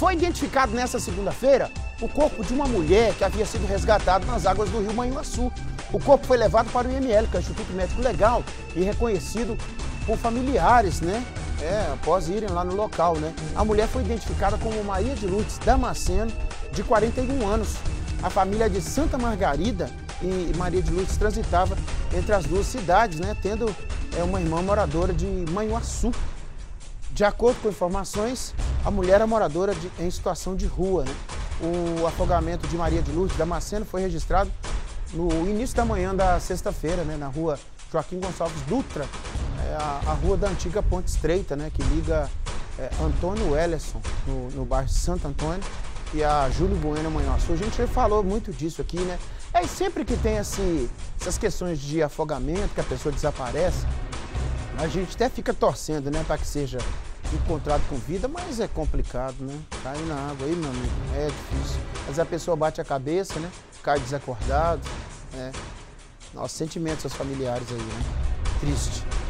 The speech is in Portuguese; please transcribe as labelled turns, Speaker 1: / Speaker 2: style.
Speaker 1: Foi identificado nessa segunda-feira o corpo de uma mulher que havia sido resgatada nas águas do rio Manhuaçu. O corpo foi levado para o IML, que é o Instituto Médico Legal, e reconhecido por familiares, né? Após irem lá no local, né? A mulher foi identificada como Maria de Lourdes Damasceno, de 41 anos. A família de Santa Margarida e Maria de Lourdes transitava entre as duas cidades, né? Tendo uma irmã moradora de Manhuaçu. De acordo com informações, a mulher é moradora em situação de rua, né? O afogamento de Maria de Lourdes Damasceno foi registrado no início da manhã da sexta-feira, né? Na rua Joaquim Gonçalves Dutra, a rua da antiga Ponte Estreita, né? Que liga Antônio Wellerson, no bairro Santo Antônio, e a Júlio Bueno Manhuaçu. A gente já falou muito disso aqui, né? E sempre que tem essas questões de afogamento, que a pessoa desaparece, a gente até fica torcendo, né, para que seja encontrado com vida, mas é complicado, né? Cair na água aí, meu amigo, é difícil. Mas a pessoa bate a cabeça, né? Cai desacordado, né? Nossos sentimentos aos familiares aí, né? Triste.